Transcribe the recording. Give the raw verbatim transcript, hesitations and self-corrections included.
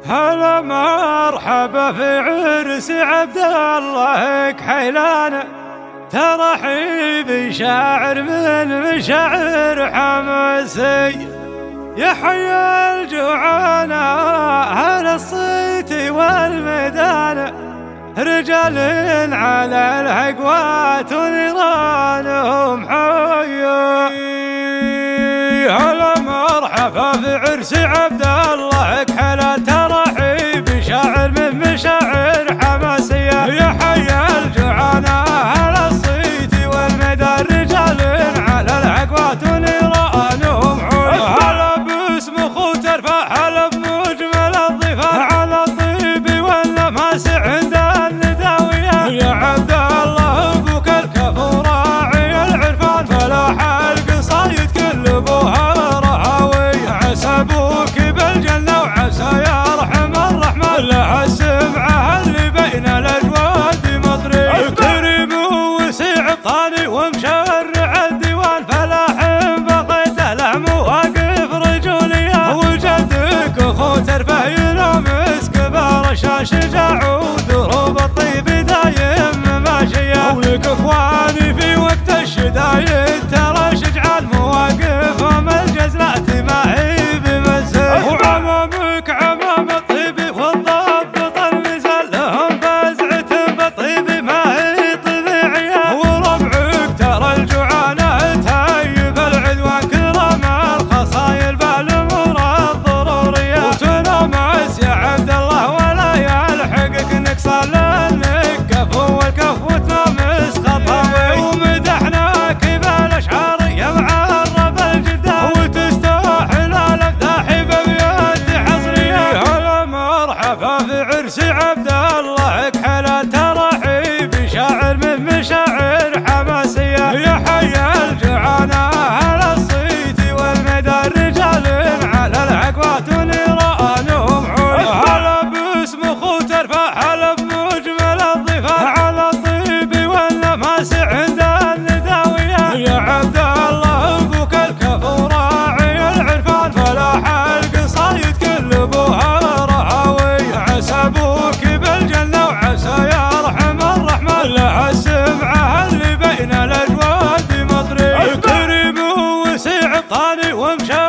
هلا مرحبا في عرس عبد الله كحيلان، ترحيب شاعر من مشاعر حماسي، يحيى الجوعانة أهل الصيت والميدان، رجال على العقوات ونيرانهم حيا. هلا مرحبا في عرس عبد الله كحيلان، ترحيب شاعر من مشاعر حماسية، يحيى الجوعانة أهل الصيت والميدان، رجال على العقوات ونيرانهم حيا. هلا باسم اخو ترفع، هلا بمجمل الضيفة على الطيب واللماس عند النداوية، يا عبد الله ابوك الكفو راعي العرفان، فلاح القصايد كل ابوها رهاوي، عسى ابوك بالجنة وعسى يرحم الرحمن، لها السمعة اللي بين الاجواد مطري، الكريم وسيع الطاني ومشرع الديوان، فلاح بقيت له مواقف رجولية، وجدك اخو ترفه يلامس كبار الشان، شجاع ودروب الطيب دايم ماشية، ولك اخواني في وقت الشدايد ترى شجعان، مواقفهم الجزلات ما هي بمزه، وعمامك عمام الطيب والضبط المزال، لهم فزعة بالطيب ما هي طبيعية، وربعك ترى الجوعانة تهيب العدوان، كرم الخصايل بالامور الضرورية، وتنامس يا عبد الله ولا يلحقك نقصان، لانك كفو والكفو تنامس خطاوي، ومدحناك بالاشعار يا معرب الجدة، وتستاهل الامداح بابيات حصرية. هلا مرحبا في عرس عبد الله كحيلان، ترحيب شاعر من مشاعر حماسية، يحيى الجوعانة أهل الصيت والميدان، رجال على العقوات ونيرانهم حيا. هلا باسم اخو ترفع، هلا بمجمل الضيفة على الطيب واللماس عند النداوية، يا عبد الله ابوك الكفو راعي العرفان، فلاح القصايد كل ابوها رهاوي، عسى ابوك بالجنة وعسى يرحم الرحمن، لها السمعة اللي بين الاجواد مطري، الكريم وسيع الطاني ومشى